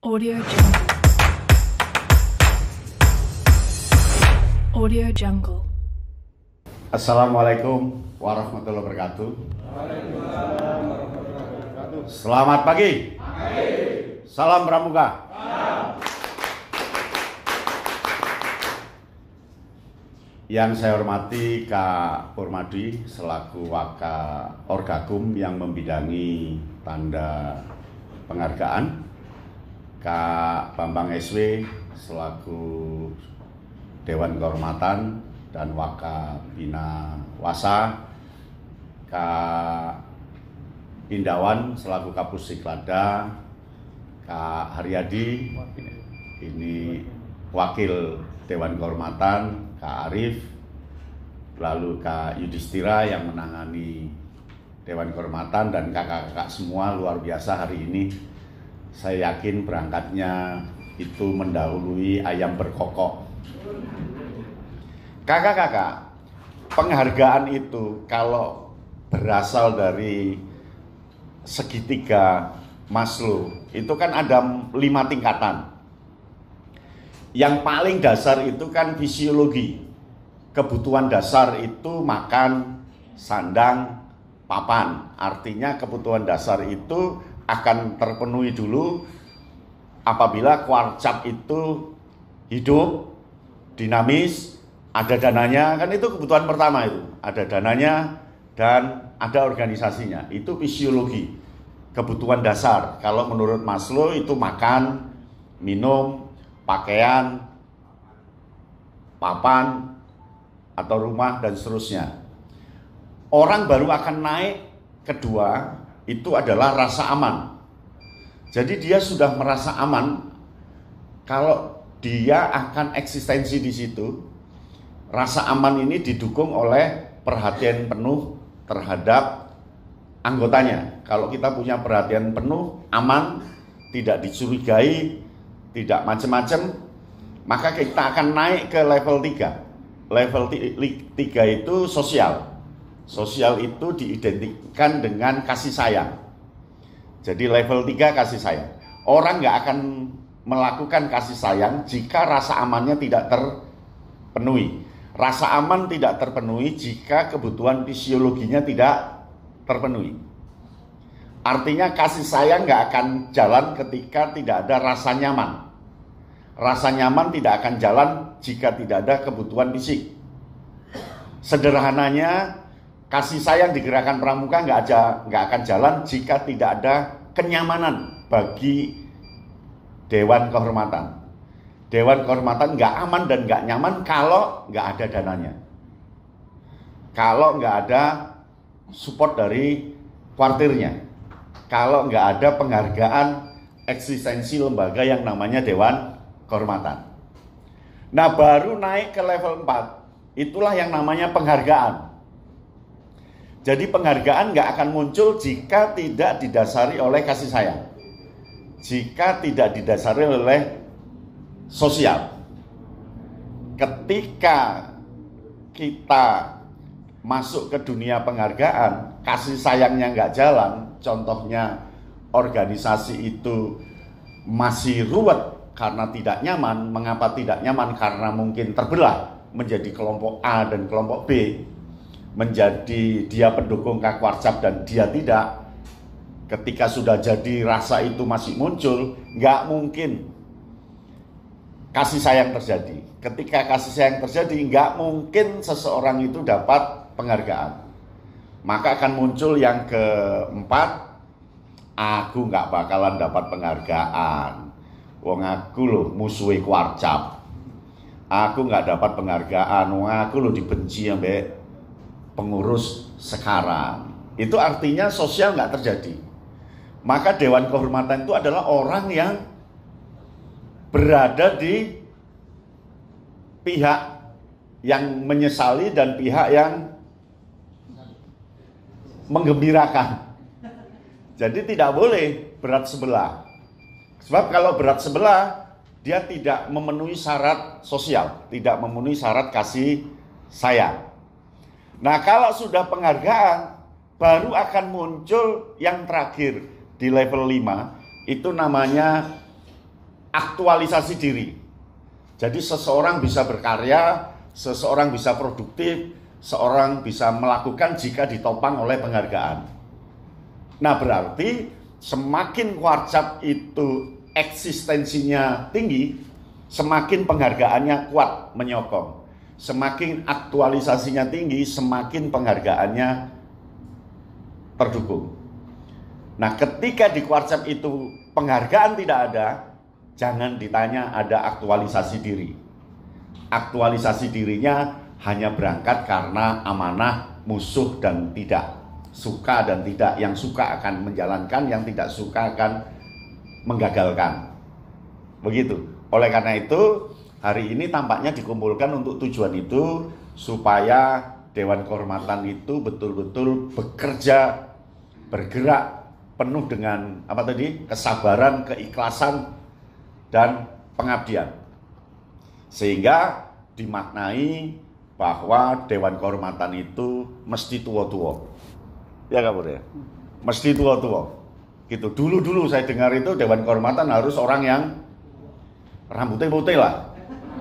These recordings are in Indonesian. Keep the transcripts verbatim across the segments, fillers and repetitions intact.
Audio Jungle. Audio Jungle. Assalamualaikum warahmatullahi wabarakatuh. Selamat pagi. Salam Pramuka. Yang saya hormati Kak Purmadi selaku Waka Orgagum yang membidangi tanda penghargaan, Kak Bambang S W selaku Dewan Kehormatan dan Waka Bina Wasa, Kak Indawan selaku Kapus Siklada, Kak Haryadi ini Wakil Dewan Kehormatan, Kak Arif, lalu Kak Yudhistira yang menangani Dewan Kehormatan, dan kakak-kakak semua luar biasa hari ini. Saya yakin berangkatnya itu mendahului ayam berkokok. Kakak-kakak, penghargaan itu kalau berasal dari segitiga Maslow itu kan ada lima tingkatan. Yang paling dasar itu kan fisiologi. Kebutuhan dasar itu makan, sandang, papan. Artinya kebutuhan dasar itu akan terpenuhi dulu apabila kuarcap itu hidup, dinamis, ada dananya. Kan itu kebutuhan pertama itu. Ada dananya dan ada organisasinya. Itu fisiologi. Kebutuhan dasar. Kalau menurut Maslow itu makan, minum, pakaian, papan, atau rumah, dan seterusnya. Orang baru akan naik kedua, itu adalah rasa aman. Jadi dia sudah merasa aman kalau dia akan eksistensi di situ. Rasa aman ini didukung oleh perhatian penuh terhadap anggotanya. Kalau kita punya perhatian penuh, aman, tidak dicurigai, tidak macam-macam, maka kita akan naik ke level tiga. Level tiga itu sosial. Sosial itu diidentikan dengan kasih sayang. Jadi level tiga kasih sayang. Orang nggak akan melakukan kasih sayang jika rasa amannya tidak terpenuhi. Rasa aman tidak terpenuhi jika kebutuhan fisiologinya tidak terpenuhi. Artinya kasih sayang nggak akan jalan ketika tidak ada rasa nyaman. Rasa nyaman tidak akan jalan jika tidak ada kebutuhan fisik. Sederhananya, kasih sayang di Gerakan Pramuka nggak aja nggak akan jalan jika tidak ada kenyamanan bagi Dewan Kehormatan. Dewan Kehormatan nggak aman dan nggak nyaman kalau nggak ada dananya. Kalau nggak ada support dari kuartirnya. Kalau nggak ada penghargaan eksistensi lembaga yang namanya Dewan Kehormatan. Nah, baru naik ke level empat, itulah yang namanya penghargaan. Jadi penghargaan nggak akan muncul jika tidak didasari oleh kasih sayang, jika tidak didasari oleh sosial. Ketika kita masuk ke dunia penghargaan, kasih sayangnya nggak jalan, contohnya organisasi itu masih ruwet karena tidak nyaman. Mengapa tidak nyaman? Karena mungkin terbelah menjadi kelompok A dan kelompok B, menjadi dia pendukung Kakwarcap dan dia tidak. Ketika sudah jadi rasa itu masih muncul, nggak mungkin kasih sayang terjadi. Ketika kasih sayang terjadi, nggak mungkin seseorang itu dapat penghargaan. Maka akan muncul yang keempat, aku nggak bakalan dapat penghargaan. Wong aku loh musuhi Kuarcap. Aku nggak dapat penghargaan. Wong aku loh dibenci sampai pengurus sekarang. Itu artinya sosial nggak terjadi. Maka Dewan Kehormatan itu adalah orang yang berada di pihak yang menyesali dan pihak yang menggembirakan. Jadi tidak boleh berat sebelah. Sebab kalau berat sebelah, dia tidak memenuhi syarat sosial, tidak memenuhi syarat kasih sayang. Nah, kalau sudah penghargaan, baru akan muncul yang terakhir di level lima, itu namanya aktualisasi diri. Jadi seseorang bisa berkarya, seseorang bisa produktif, seorang bisa melakukan jika ditopang oleh penghargaan. Nah, berarti semakin warcap itu eksistensinya tinggi, semakin penghargaannya kuat menyokong. Semakin aktualisasinya tinggi, semakin penghargaannya terdukung. Nah, ketika di warcap itu penghargaan tidak ada, jangan ditanya ada aktualisasi diri. Aktualisasi dirinya hanya berangkat karena amanah, musuh, dan tidak suka dan tidak. Yang suka akan menjalankan, yang tidak suka akan menggagalkan. Begitu. Oleh karena itu, hari ini tampaknya dikumpulkan untuk tujuan itu, supaya Dewan Kehormatan itu betul-betul bekerja, bergerak penuh dengan apa tadi? Kesabaran, keikhlasan, dan pengabdian. Sehingga dimaknai bahwa Dewan Kehormatan itu mesti tua-tua. Ya Kak Bur ya? Mesti tua-tua. Gitu. Dulu-dulu saya dengar itu Dewan Kehormatan harus orang yang rambutnya putih lah.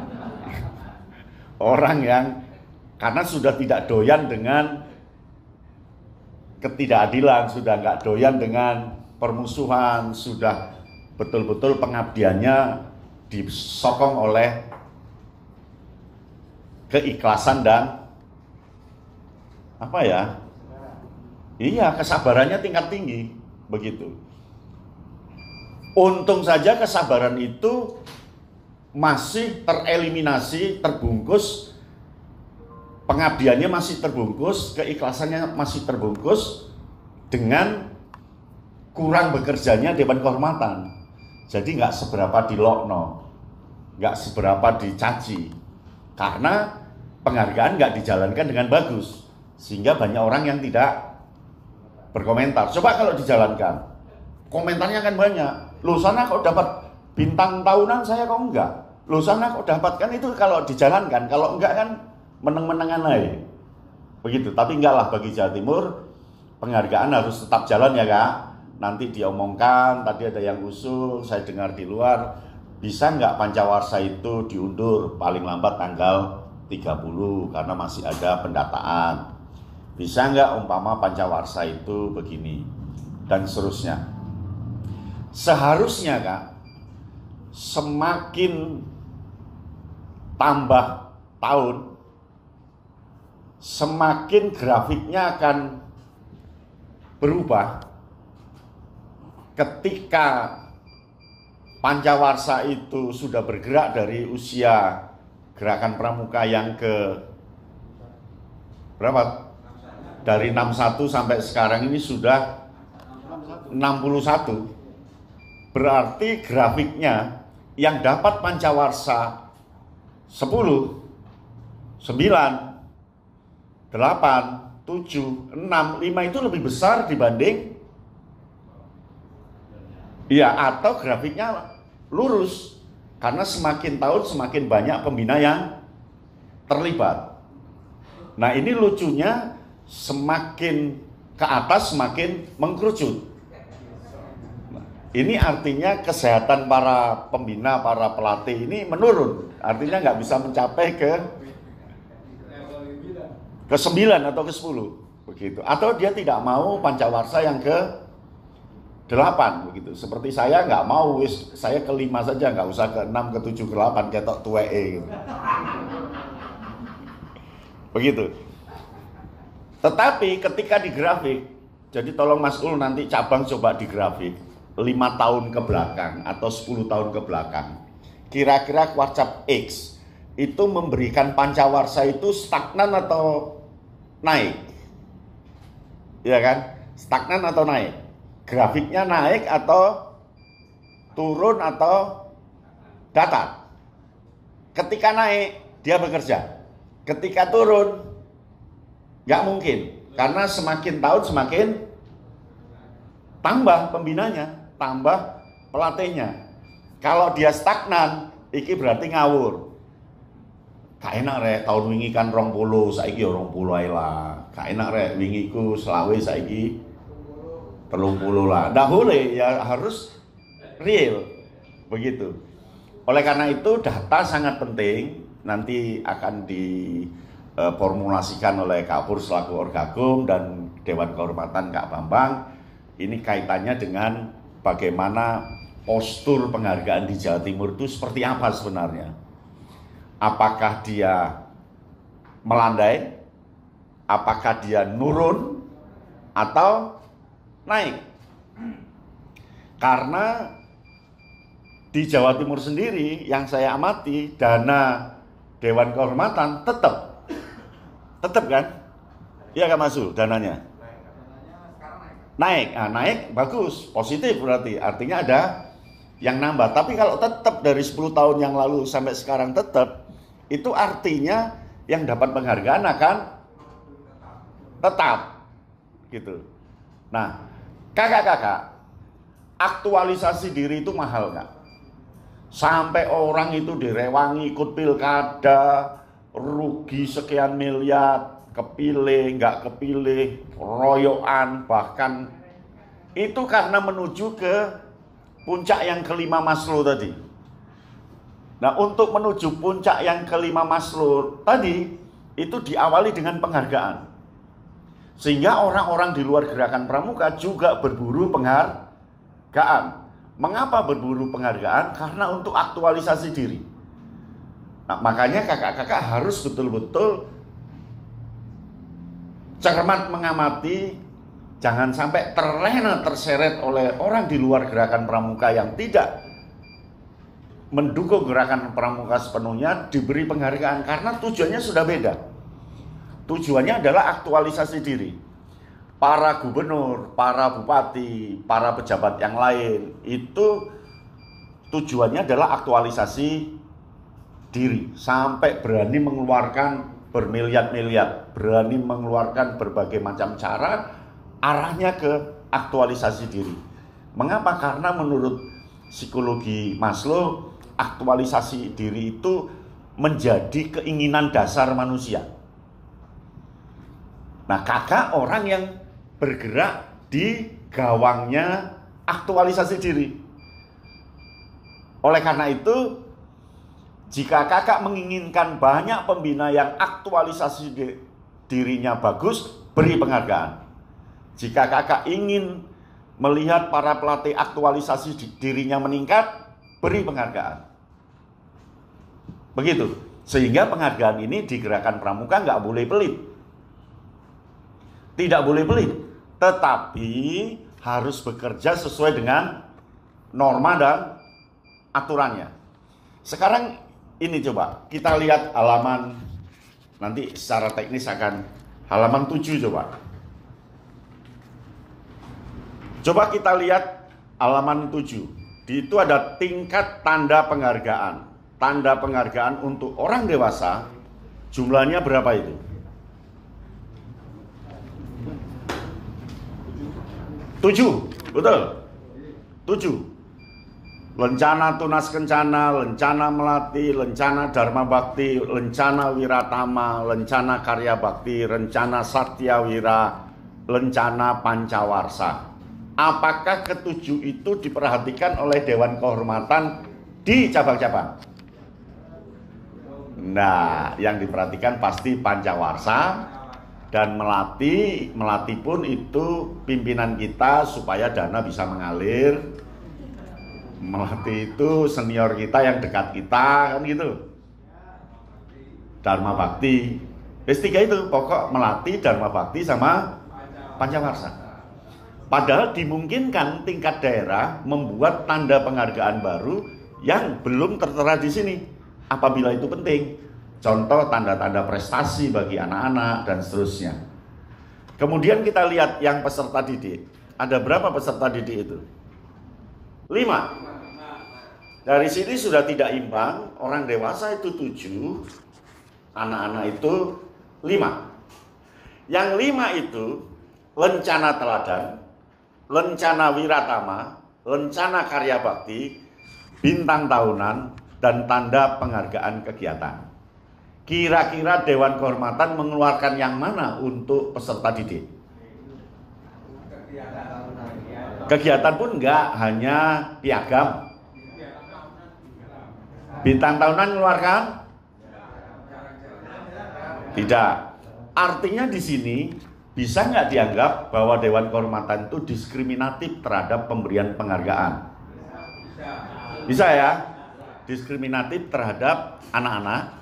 Orang yang karena sudah tidak doyan dengan ketidakadilan, sudah nggak doyan dengan permusuhan, sudah betul-betul pengabdiannya disokong oleh keikhlasan dan apa ya? Iya, kesabarannya tingkat tinggi, begitu. Untung saja kesabaran itu masih tereliminasi, terbungkus, pengabdiannya masih terbungkus, keikhlasannya masih terbungkus dengan kurang bekerjanya Dewan Kehormatan. Jadi nggak seberapa dilokno, nggak seberapa dicaci, karena penghargaan nggak dijalankan dengan bagus, sehingga banyak orang yang tidak berkomentar. Coba kalau dijalankan, komentarnya kan banyak. Loh sana kok dapat bintang tahunan, saya kok enggak. Loh sana kok dapatkan, itu kalau dijalankan. Kalau enggak kan meneng-menengan aja. Begitu, tapi enggak lah bagi Jawa Timur. Penghargaan harus tetap jalan ya Kak. Nanti diomongkan, tadi ada yang usul, saya dengar di luar, bisa enggak Pancawarsa itu diundur paling lambat tanggal tiga puluh karena masih ada pendataan. Bisa enggak umpama Pancawarsa itu begini, dan seterusnya. Seharusnya Kak, semakin tambah tahun, semakin grafiknya akan berubah. Ketika Pancawarsa itu sudah bergerak dari usia gerakan pramuka yang ke berapa? Dari enam puluh satu sampai sekarang ini sudah enam puluh satu. Berarti grafiknya yang dapat Pancawarsa sepuluh, sembilan, delapan, tujuh, enam, lima itu lebih besar dibanding ya, atau grafiknya lurus karena semakin tahun semakin banyak pembina yang terlibat. Nah, ini lucunya semakin ke atas semakin mengkerucut. Ini artinya kesehatan para pembina, para pelatih ini menurun. Artinya nggak bisa mencapai ke ke sembilan atau ke sepuluh begitu. Atau dia tidak mau Pancawarsa yang ke delapan begitu. Seperti saya nggak mau, wis saya ke lima saja, nggak usah ke enam, ke tujuh, ke delapan ketok tuweke gitu. Begitu. Tetapi ketika di grafik, jadi tolong Mas Ul nanti cabang coba di grafik lima tahun ke belakang atau sepuluh tahun ke belakang, kira-kira Warcap X itu memberikan Pancawarsa itu stagnan atau naik? Ya kan? Stagnan atau naik? Grafiknya naik atau turun atau datar? Ketika naik dia bekerja, ketika turun nggak mungkin, karena semakin tahun semakin tambah pembinanya, tambah pelatihnya. Kalau dia stagnan, iki berarti ngawur. Gak enak rek, tahun wingi kan rong puluh, saiki ya rong puluh ae lah. Gak enak rek, wingi ku selawe saiki telung puluh lah. Nggak boleh, ya harus real. Begitu. Oleh karena itu data sangat penting, nanti akan diformulasikan oleh Kak Pur selaku Orgagum dan Dewan Kehormatan Kak Bambang. Ini kaitannya dengan bagaimana postur penghargaan di Jawa Timur itu seperti apa sebenarnya. Apakah dia melandai, apakah dia nurun, atau naik. Karena di Jawa Timur sendiri yang saya amati, dana Dewan Kehormatan tetap tetap kan? Iya kan Mas Sul, dananya naik. Nah, naik bagus, positif berarti, artinya ada yang nambah. Tapi kalau tetap dari sepuluh tahun yang lalu sampai sekarang tetap, itu artinya yang dapat penghargaan akan tetap gitu. Nah, kakak-kakak, aktualisasi diri itu mahal nggak? Sampai orang itu direwangi ikut pilkada, rugi sekian miliar, kepilih, nggak kepilih, royoan, bahkan itu karena menuju ke puncak yang kelima Maslow tadi. Nah, untuk menuju puncak yang kelima Maslow tadi, itu diawali dengan penghargaan. Sehingga orang-orang di luar gerakan pramuka juga berburu penghargaan. Mengapa berburu penghargaan? Karena untuk aktualisasi diri. Nah, makanya kakak-kakak harus betul-betul cermat mengamati, jangan sampai terlena terseret oleh orang di luar gerakan pramuka yang tidak mendukung gerakan pramuka sepenuhnya diberi penghargaan, karena tujuannya sudah beda. Tujuannya adalah aktualisasi diri. Para gubernur, para bupati, para pejabat yang lain itu tujuannya adalah aktualisasi diri, sampai berani mengeluarkan bermiliar-miliar, berani mengeluarkan berbagai macam cara, arahnya ke aktualisasi diri. Mengapa? Karena menurut psikologi Maslow, aktualisasi diri itu menjadi keinginan dasar manusia. Nah, kakak orang yang bergerak di gawangnya aktualisasi diri. Oleh karena itu, jika kakak menginginkan banyak pembina yang aktualisasi dirinya bagus, beri penghargaan. Jika kakak ingin melihat para pelatih aktualisasi dirinya meningkat, beri penghargaan. Begitu. Sehingga penghargaan ini di gerakan pramuka nggak boleh pelit. Tidak boleh pelit, tetapi harus bekerja sesuai dengan norma dan aturannya. Sekarang ini coba kita lihat halaman, nanti secara teknis akan halaman tujuh coba. Coba kita lihat halaman tujuh. Di itu ada tingkat tanda penghargaan. Tanda penghargaan untuk orang dewasa, jumlahnya berapa itu? Tujuh, betul. Tujuh. Lencana Tunas Kencana, Lencana Melati, Lencana Dharma Bakti, Lencana Wiratama, Lencana Karya Bakti, Lencana Satya Wira, Lencana Pancawarsa. Apakah ketujuh itu diperhatikan oleh Dewan Kehormatan di cabang-cabang? Nah, yang diperhatikan pasti Pancawarsa. Dan Melati, Melati pun itu pimpinan kita supaya dana bisa mengalir. Melati itu senior kita yang dekat kita, kan gitu. Dharma Bakti. S tiga itu pokok Melati, Dharma Bakti sama Pancawarsa. Padahal dimungkinkan tingkat daerah membuat tanda penghargaan baru yang belum tertera di sini. Apabila itu penting. Contoh tanda-tanda prestasi bagi anak-anak dan seterusnya. Kemudian kita lihat yang peserta didik. Ada berapa peserta didik itu? Lima. Dari sini sudah tidak imbang. Orang dewasa itu tujuh, anak-anak itu lima. Yang lima itu Lencana Teladan, Lencana Wiratama, Lencana Karya Bakti, Bintang Tahunan, dan Tanda Penghargaan Kegiatan. Kira-kira Dewan Kehormatan mengeluarkan yang mana untuk peserta didik? Kegiatan pun enggak, hanya piagam. Bintang tahunan mengeluarkan? Tidak. Artinya di sini bisa nggak dianggap bahwa Dewan Kehormatan itu diskriminatif terhadap pemberian penghargaan? Bisa ya? Diskriminatif terhadap anak-anak,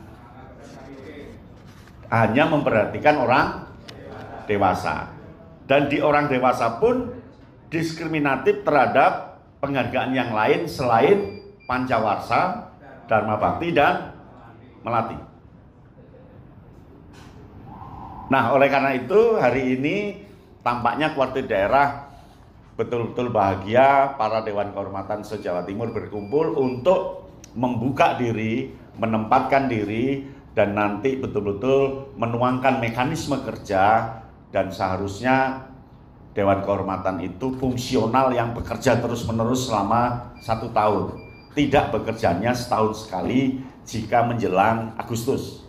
hanya memperhatikan orang dewasa. Dan di orang dewasa pun diskriminatif terhadap penghargaan yang lain selain Pancawarsa, Dharma Bakti, dan Melati. Nah, oleh karena itu hari ini tampaknya Kuartir Daerah betul-betul bahagia, para Dewan Kehormatan se-Jawa Timur berkumpul untuk membuka diri, menempatkan diri, dan nanti betul-betul menuangkan mekanisme kerja. Dan seharusnya Dewan Kehormatan itu fungsional yang bekerja terus-menerus selama satu tahun. Tidak bekerjanya setahun sekali jika menjelang Agustus.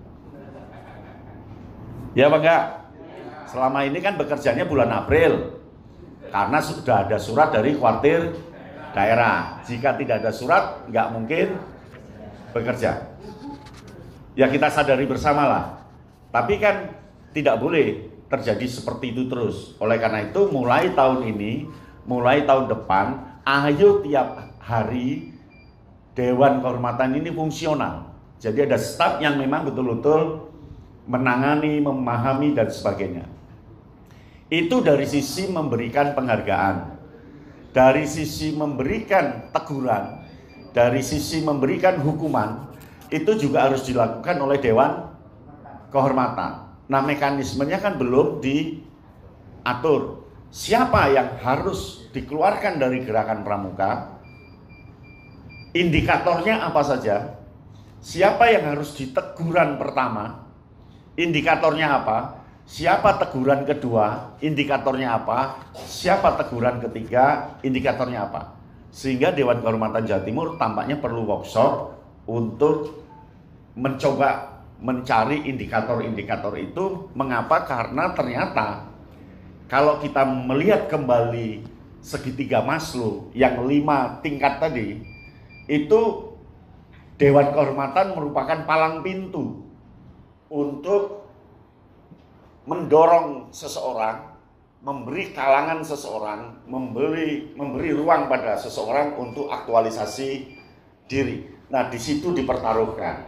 Ya Pak enggak? Selama ini kan bekerjanya bulan April. Karena sudah ada surat dari Kuartir Daerah. Jika tidak ada surat, nggak mungkin bekerja. Ya kita sadari bersama lah. Tapi kan tidak boleh terjadi seperti itu terus. Oleh karena itu mulai tahun ini, mulai tahun depan, ayo tiap hari Dewan Kehormatan ini fungsional. Jadi ada staf yang memang betul-betul menangani, memahami, dan sebagainya. Itu dari sisi memberikan penghargaan, dari sisi memberikan teguran, dari sisi memberikan hukuman, itu juga harus dilakukan oleh Dewan Kehormatan. Nah, mekanismenya kan belum diatur. Siapa yang harus dikeluarkan dari gerakan pramuka? Indikatornya apa saja? Siapa yang harus diteguran pertama? Indikatornya apa? Siapa teguran kedua? Indikatornya apa? Siapa teguran ketiga? Indikatornya apa? Sehingga Dewan Kehormatan Jawa Timur tampaknya perlu workshop untuk mencoba mencari indikator-indikator itu. Mengapa? Karena ternyata kalau kita melihat kembali segitiga Maslow yang lima tingkat tadi, itu Dewan Kehormatan merupakan palang pintu untuk mendorong seseorang, memberi kalangan seseorang, memberi memberi ruang pada seseorang untuk aktualisasi diri. Nah, di situ dipertaruhkan.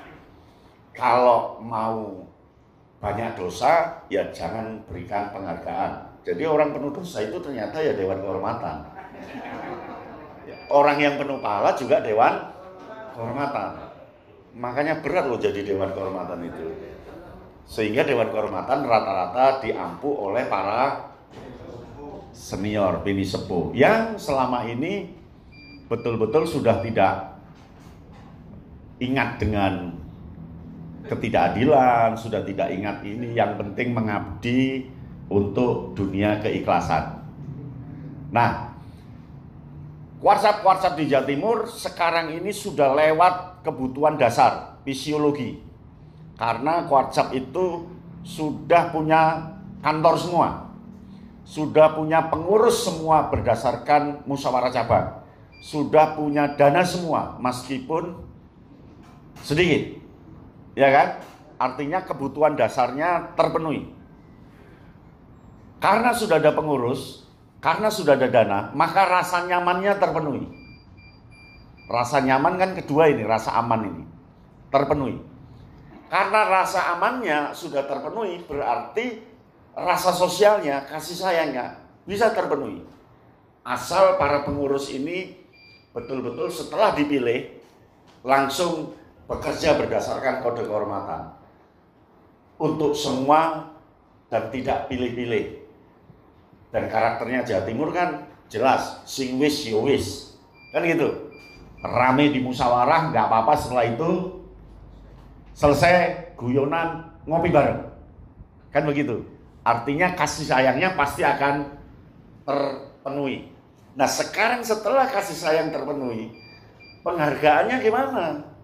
Kalau mau banyak dosa, ya jangan berikan penghargaan. Jadi orang penuh dosa itu ternyata ya Dewan Kehormatan. Orang yang penuh pahala juga Dewan Kehormatan. Makanya berat loh jadi Dewan Kehormatan itu. Sehingga Dewan Kehormatan rata-rata diampu oleh para senior, bini sepuh, yang selama ini betul-betul sudah tidak ingat dengan ketidakadilan, sudah tidak ingat ini, yang penting mengabdi untuk dunia keikhlasan. Nah, WhatsApp-WhatsApp di Jawa Timur sekarang ini sudah lewat kebutuhan dasar fisiologi. Karena WhatsApp itu sudah punya kantor semua, sudah punya pengurus semua berdasarkan musyawarah cabang, sudah punya dana semua meskipun sedikit. Ya kan? Artinya kebutuhan dasarnya terpenuhi. Karena sudah ada pengurus, karena sudah ada dana, maka rasa nyamannya terpenuhi. Rasa nyaman kan kedua ini, rasa aman ini terpenuhi. Karena rasa amannya sudah terpenuhi, berarti rasa sosialnya, kasih sayangnya bisa terpenuhi. Asal para pengurus ini betul-betul setelah dipilih langsung bekerja berdasarkan kode kehormatan untuk semua dan tidak pilih-pilih. Dan karakternya Jawa Timur kan jelas, sing wis yo wis, kan gitu. Rame di musyawarah, nggak apa-apa, setelah itu selesai guyonan ngopi bareng, kan begitu. Artinya kasih sayangnya pasti akan terpenuhi. Nah sekarang setelah kasih sayang terpenuhi, penghargaannya gimana?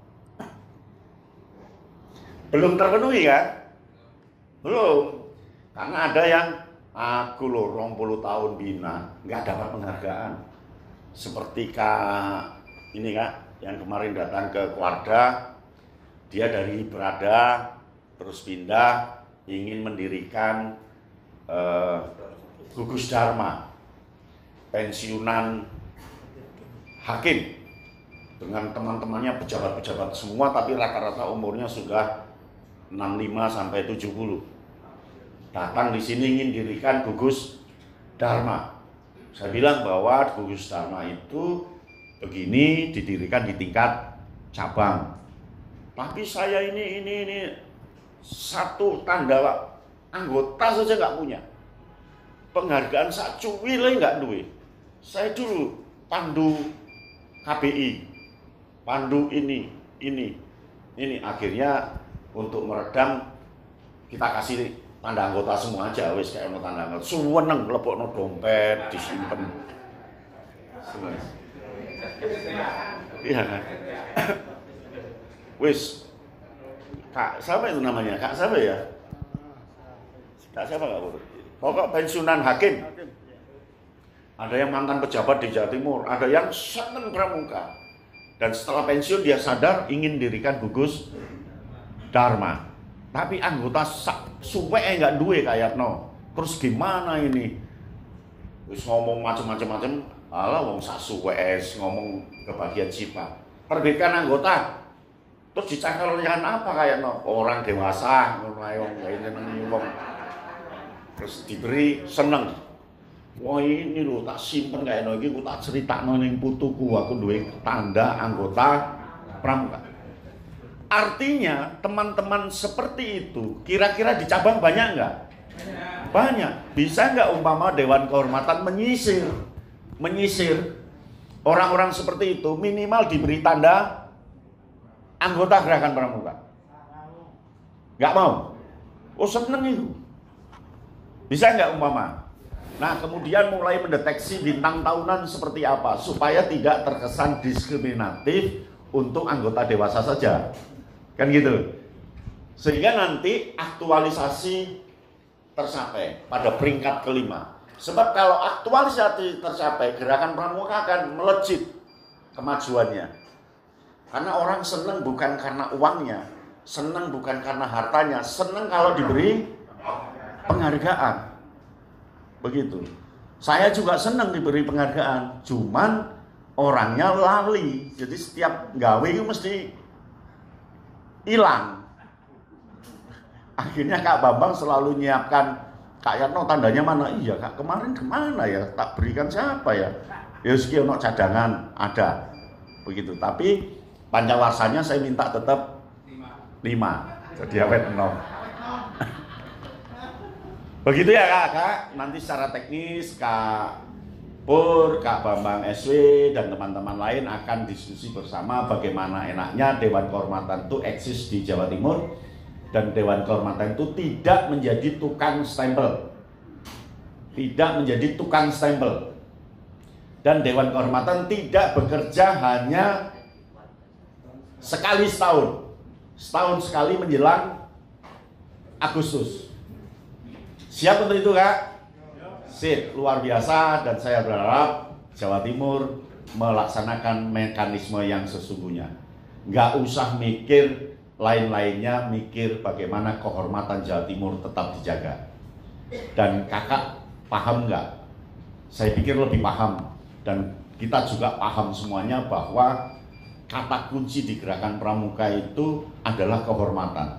Belum terpenuhi kan? Belum. Karena ada yang aku loh rong puluh tahun bina nggak dapat penghargaan. Seperti Kak ini Kak yang kemarin datang ke Keluarga, dia dari Berada terus pindah ingin mendirikan eh, Gugus Dharma, pensiunan hakim dengan teman-temannya pejabat-pejabat semua, tapi rata-rata umurnya sudah enam puluh lima sampai tujuh puluh. Datang di sini ingin dirikan Gugus Dharma. Saya bilang bahwa Gugus Dharma itu begini didirikan di tingkat cabang. Tapi saya ini ini ini satu tanda anggota saja nggak punya. Penghargaan sak cuwile nggak duwe. Saya dulu pandu K B I, pandu ini, ini, ini akhirnya untuk meredam kita kasih tanda anggota semua aja, wis kayak ono tanda anggota. Suweneng lebokno dompet disimpen. Iya kan? Wis. Kak siapa itu namanya? Kak siapa ya? Kak siapa Kak? Pokok pensiunan hakim. Ada yang mantan pejabat di Jawa Timur, ada yang seneng pramuka. Dan setelah pensiun dia sadar ingin dirikan Gugus Dharma. Tapi anggota suwe enggak duwe kayak no. Terus gimana ini? Terus ngomong macam-macam macam, alah wong sak suwes ngomong kebagian sifat. Perbaikan anggota. Terus dicangkalkan apa kayak no? Orang dewasa ngono ae wong ini wong. Terus diberi seneng. Wah ini lho tak simpen kayak no iki, aku tak critakno ning putuku, aku duwe tanda anggota pramuka. Artinya teman-teman seperti itu kira-kira di cabang banyak nggak? Banyak. Bisa nggak umpama Dewan Kehormatan menyisir, menyisir orang-orang seperti itu minimal diberi tanda anggota Gerakan Pramuka? Nggak mau? Oh seneng itu. Bisa nggak umpama? Nah kemudian mulai mendeteksi bintang tahunan seperti apa supaya tidak terkesan diskriminatif untuk anggota dewasa saja. Kan gitu. Sehingga nanti aktualisasi tercapai pada peringkat kelima. Sebab kalau aktualisasi tercapai, Gerakan Pramuka akan melejit kemajuannya. Karena orang senang bukan karena uangnya, senang bukan karena hartanya, senang kalau diberi penghargaan. Begitu. Saya juga senang diberi penghargaan, cuman orangnya lali. Jadi setiap gawe itu mesti hilang. Akhirnya Kak Bambang selalu nyiapkan, Kak Yatno tandanya mana? Iya Kak, kemarin kemana ya? Tak berikan siapa ya? Ya sekian ono cadangan ada. Begitu. Tapi pancawarsanya saya minta tetap lima. Jadi awet nol. Begitu ya Kak, Kak. Nanti secara teknis Kak Pur, Kak Bambang S W dan teman-teman lain akan diskusi bersama bagaimana enaknya Dewan Kehormatan itu eksis di Jawa Timur dan Dewan Kehormatan itu tidak menjadi tukang stempel. Tidak menjadi tukang stempel. Dan Dewan Kehormatan tidak bekerja hanya sekali setahun. Setahun sekali menjelang Agustus. Siap untuk itu Kak? Sip, luar biasa, dan saya berharap Jawa Timur melaksanakan mekanisme yang sesungguhnya. Nggak usah mikir lain-lainnya, mikir bagaimana kehormatan Jawa Timur tetap dijaga. Dan kakak paham nggak? Saya pikir lebih paham, dan kita juga paham semuanya bahwa kata kunci di Gerakan Pramuka itu adalah kehormatan.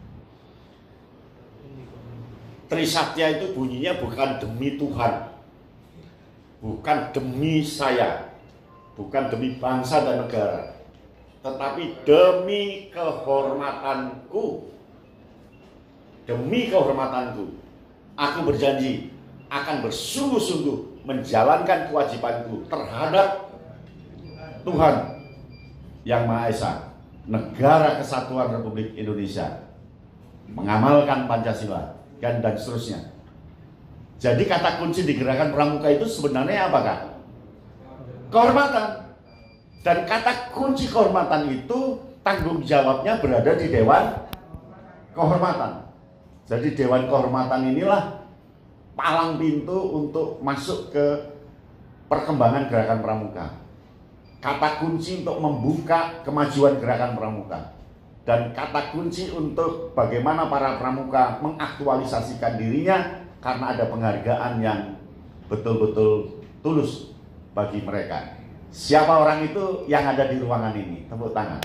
Trisatya itu bunyinya bukan demi Tuhan, bukan demi saya, bukan demi bangsa dan negara, tetapi demi kehormatanku. Demi kehormatanku, aku berjanji akan bersungguh-sungguh menjalankan kewajibanku terhadap Tuhan Yang Maha Esa, Negara Kesatuan Republik Indonesia, mengamalkan Pancasila, dan, dan seterusnya. Jadi kata kunci di Gerakan Pramuka itu sebenarnya apa Kak? Kehormatan. Dan kata kunci kehormatan itu tanggung jawabnya berada di Dewan Kehormatan. Jadi Dewan Kehormatan inilah palang pintu untuk masuk ke perkembangan Gerakan Pramuka. kata kunci untuk membuka kemajuan gerakan pramuka dan kata kunci untuk bagaimana para pramuka mengaktualisasikan dirinya karena ada penghargaan yang betul-betul tulus bagi mereka. Siapa orang itu yang ada di ruangan ini? Tepuk tangan.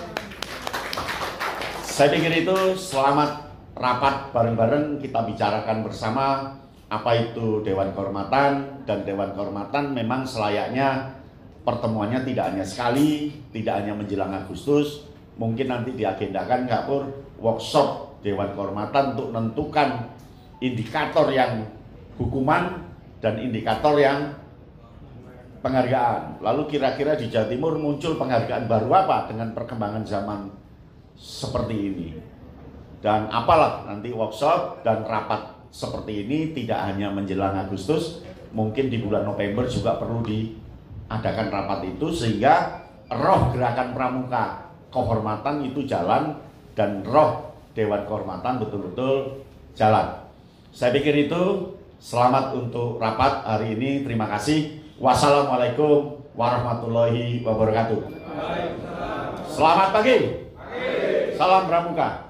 Saya pikir itu selamat rapat bareng-bareng, kita bicarakan bersama apa itu Dewan Kehormatan, dan Dewan Kehormatan memang selayaknya pertemuannya tidak hanya sekali, tidak hanya menjelang Agustus, mungkin nanti diagendakan Kak Pur workshop Dewan Kehormatan untuk menentukan indikator yang hukuman dan indikator yang penghargaan. Lalu kira-kira di Jawa Timur muncul penghargaan baru apa dengan perkembangan zaman seperti ini. Dan apalah nanti workshop dan rapat seperti ini tidak hanya menjelang Agustus, mungkin di bulan November juga perlu diadakan rapat itu sehingga roh gerakan pramuka kehormatan itu jalan dan roh Dewan Kehormatan betul-betul jalan. Saya pikir itu. Selamat untuk rapat hari ini. Terima kasih. Wassalamualaikum warahmatullahi wabarakatuh. Selamat pagi. Salam pramuka.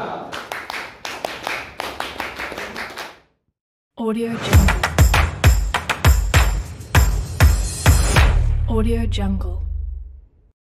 Audio Jungle. Audio Jungle.